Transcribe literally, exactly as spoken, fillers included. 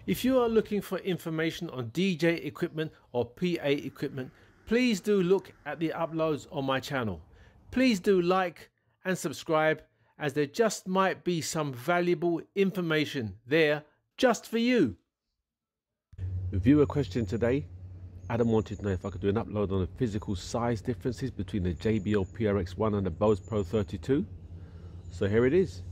If you are looking for information on D J equipment or P A equipment, please do look at the uploads on my channel. Please do like and subscribe, as there just might be some valuable information there just for you. Viewer question today. Adam wanted to know if I could do an upload on the physical size differences between the J B L P R X ONE and the BOSE Pro thirty-two. So here it is.